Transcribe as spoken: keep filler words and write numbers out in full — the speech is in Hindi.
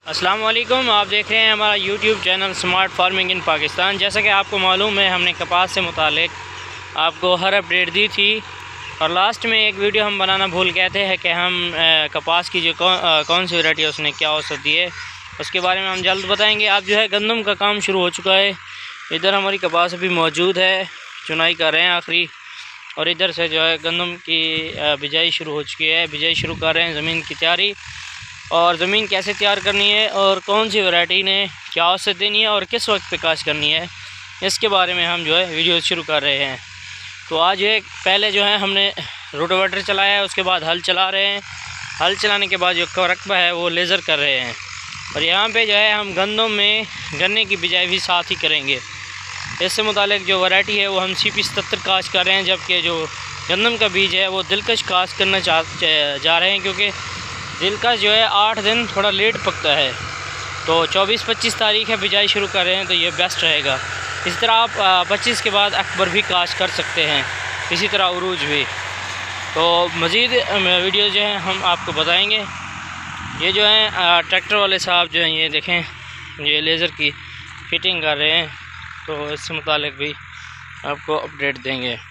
अस्सलाम वालेकुम, आप देख रहे हैं हमारा YouTube channel smart farming in Pakistan. जैसा कि आपको मालूम है, हमने कपास से मुतालिक आपको हर अपडेट दी थी और लास्ट में एक वीडियो हम बनाना भूल गए थे कि हम आ, कपास की जो कौन, आ, कौन सी वैरायटी है उसने क्या औसत दी है, उसके बारे में हम जल्द बताएंगे। आप जो है गंदम का काम शुरू हो चुका है। इधर हमारी कपास अभी मौजूद है, चुनाई कर रहे हैं आखिरी, और इधर से जो है गंदम की बिजाई शुरू हो चुकी है। बिजाई शुरू कर रहे हैं, ज़मीन की तैयारी, और ज़मीन कैसे तैयार करनी है और कौन सी वैरायटी ने क्या औसत देनी है और किस वक्त पे काश करनी है, इसके बारे में हम जो है वीडियो शुरू कर रहे हैं। तो आज एक पहले जो है हमने रोटावेटर चलाया है, उसके बाद हल चला रहे हैं। हल चलाने के बाद जो रकबा है वो लेज़र कर रहे हैं, और यहाँ पे जो है हम गंदम में गन्ने की बिजाई भी साथ ही करेंगे। इससे मुतालिक जो वैरायटी है वो हम सी पी सत्तर काश कर रहे हैं, जबकि जो गंदम का बीज है वो दिलकश काश करना चाह जा रहे हैं, क्योंकि दिलकश जो है आठ दिन थोड़ा लेट पकता है। तो चौबीस पच्चीस तारीख है, बिजाई शुरू कर रहे हैं, तो ये बेस्ट रहेगा। इसी तरह आप पच्चीस के बाद अक्बर भी काश कर सकते हैं, इसी तरह उरूज भी। तो मज़ीद वीडियो जो है हम आपको बताएंगे। ये जो है ट्रैक्टर वाले साहब जो हैं, ये देखें, ये लेज़र की फिटिंग कर रहे हैं, तो इससे मुतालिक भी आपको अपडेट देंगे।